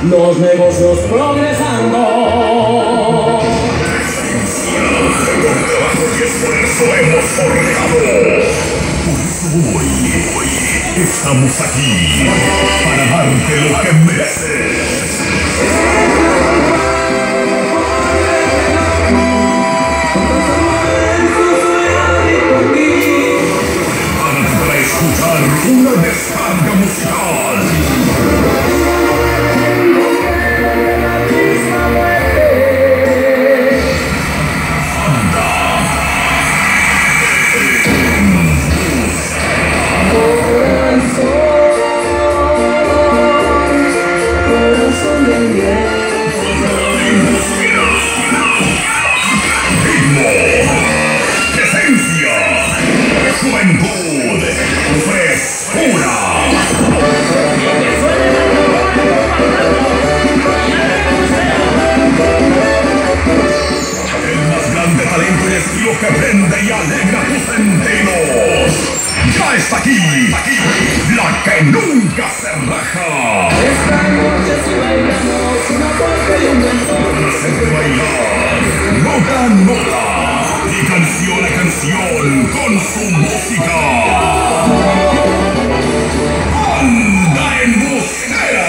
los negocios progresando. Con trabajo y esfuerzo hemos forjado. Por eso hoy estamos aquí para darte lo que mereces. Para escuchar una descarga musical. Juventud, frescura. El más grande talento y estilo que prende y alegra tus sentidos. Ya está aquí, la que nunca se raja. Esta noche si bailamos una polka y un danzón. Hacerte bailar, nota a nota. Y canción a canción con su música. ¡Anda embustera!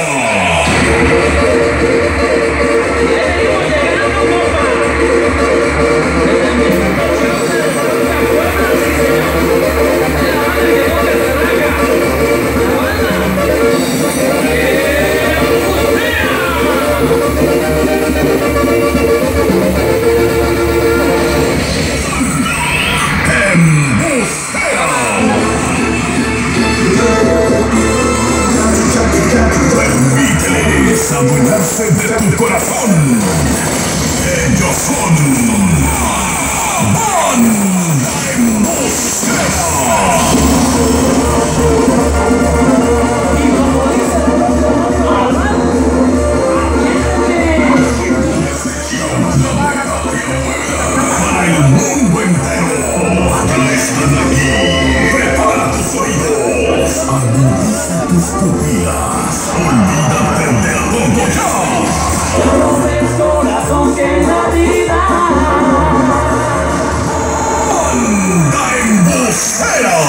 Permíteles adueñarse de tu corazón. Ellos son Banda Embustera. Para el mundo entero ya están aquí. Prepara tus oídos, agudiza tus pupilas, olvídate de todo ya. Conoces corazón que es la vida. Banda Embustera.